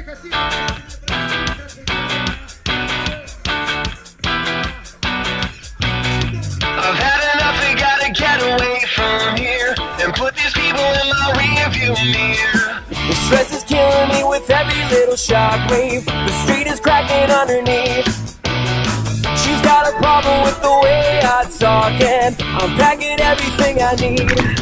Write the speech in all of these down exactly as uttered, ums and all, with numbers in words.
I've had enough and gotta get away from here and put these people in my rearview mirror. The stress is killing me with every little shockwave. The street is cracking underneath. She's got a problem with the way I talk, and I'm packing everything I need.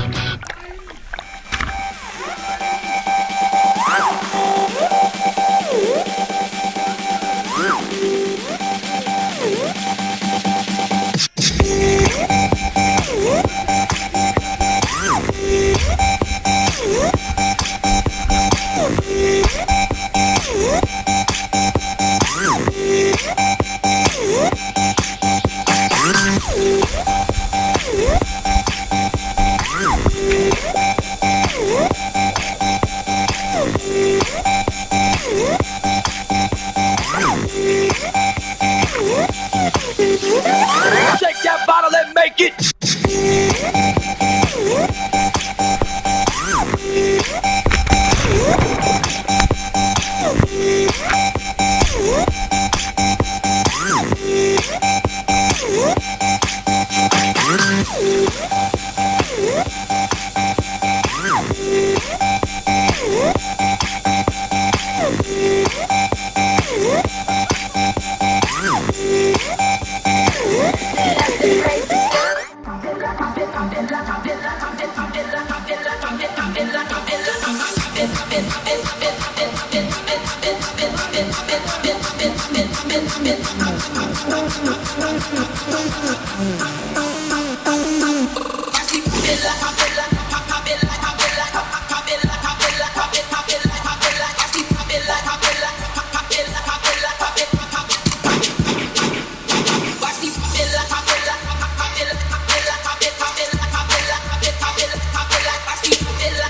Shake that bottle and make it.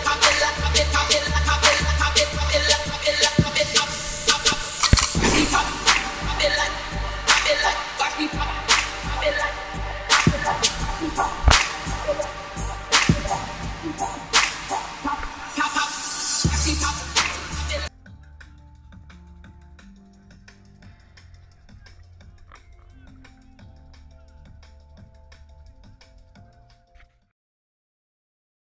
Pop